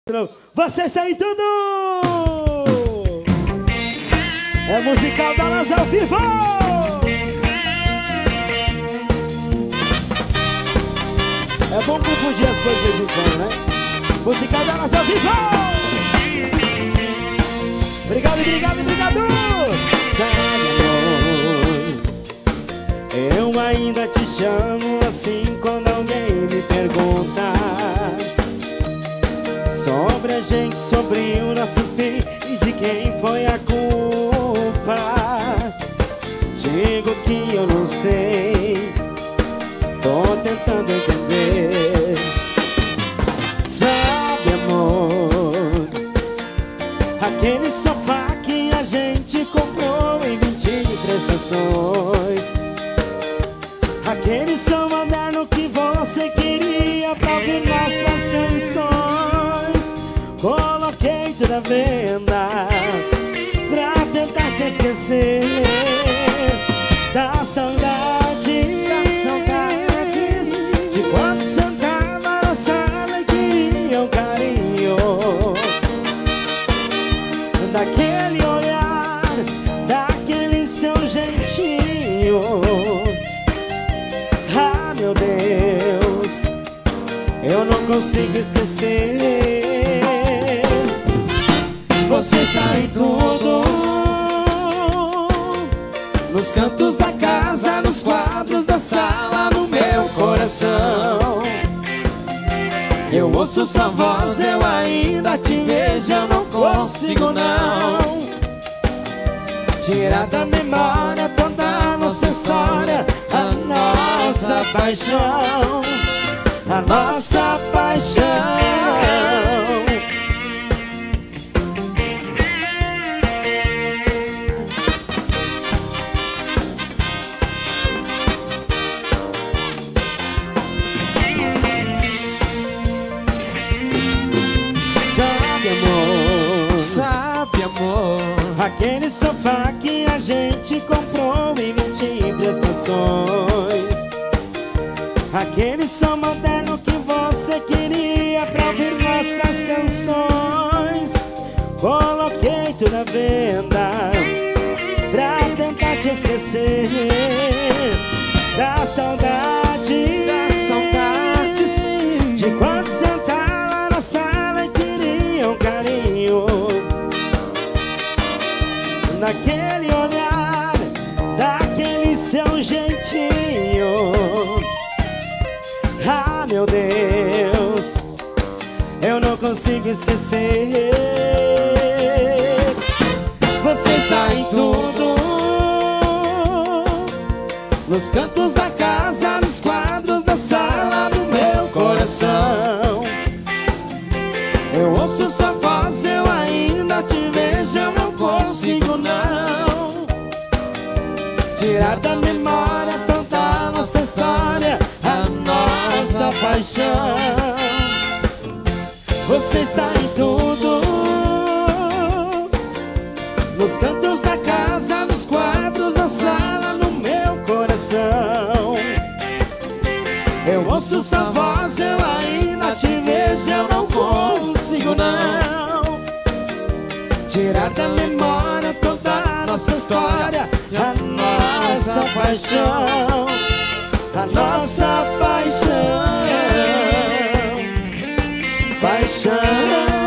Você está em tudo! É musical da Las ao vivo! É bom confundir as coisas de vez em quando, né? Musical da Las ao vivo! Obrigado, obrigado, obrigado! Sabe, amor, eu ainda te chamo assim quando alguém me pergunta sobre a gente, sobre o nosso fim e de quem foi a culpa. Digo que eu não sei, tô tentando entender. Sabe, amor, aquele sofá que a gente comprou em 23 estações, aquele som moderno que você queria pra ouvir nossas canções, coloquei tudo à venda pra tentar te esquecer da saudade, de quando sentava na sala e queria um carinho, daquele olhar, daquele seu jeitinho. Ah, meu Deus, eu não consigo esquecer. Você está em tudo, nos cantos da casa, nos quadros da sala, no meu coração. Eu ouço sua voz, eu ainda te vejo, eu não consigo não tirar da memória toda a nossa história, a nossa paixão, a nossa paixão. Sabe, amor, aquele sofá que a gente comprou em 20 prestações, aquele som moderno que você queria pra ouvir nossas canções, coloquei tudo à venda pra tentar te esquecer da saudade, de quando sentava na sala e queria um carinho, daquele olhar, daquele seu jeitinho. Ah, meu Deus, eu não consigo esquecer. Você está em tudo, nos cantos da casa, nos quadros da sala, no meu coração. Eu ouço sua voz, eu ainda te vejo, eu não consigo não tirar da memória toda a nossa história, a nossa paixão. Você está em tudo, nos cantos da casa, nos quadros da sala, no meu coração. Eu ouço sua voz, eu ainda te vejo, eu não consigo não tirar da memória toda a nossa história, a nossa paixão, a nossa paixão, paixão.